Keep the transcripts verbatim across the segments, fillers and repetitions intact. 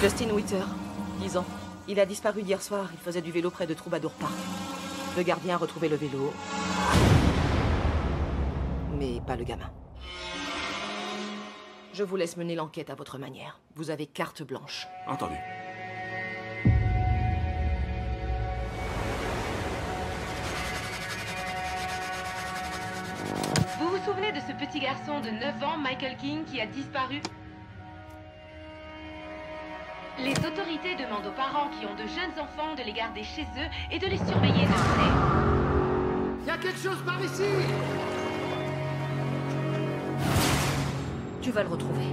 Justin Witter, dix ans. Il a disparu hier soir. Il faisait du vélo près de Troubadour Park. Le gardien a retrouvé le vélo. Mais pas le gamin. Je vous laisse mener l'enquête à votre manière. Vous avez carte blanche. Entendu. Vous vous souvenez de ce petit garçon de neuf ans, Michael King, qui a disparu? Les autorités demandent aux parents qui ont de jeunes enfants de les garder chez eux et de les surveiller de près. Il y a quelque chose par ici! Tu vas le retrouver.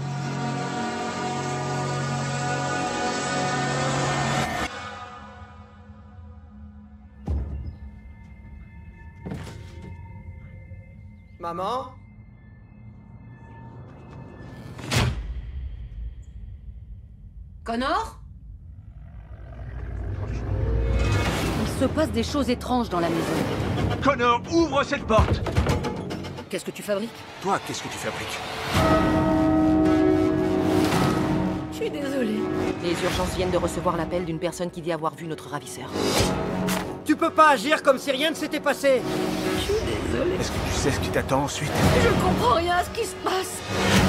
Maman? Connor? Il se passe des choses étranges dans la maison. Connor, ouvre cette porte! Qu'est-ce que tu fabriques? Toi, qu'est-ce que tu fabriques? Je suis désolée. Les urgences viennent de recevoir l'appel d'une personne qui dit avoir vu notre ravisseur. Tu peux pas agir comme si rien ne s'était passé! Je suis désolée. Est-ce que tu sais ce qui t'attend ensuite? Je comprends rien à ce qui se passe.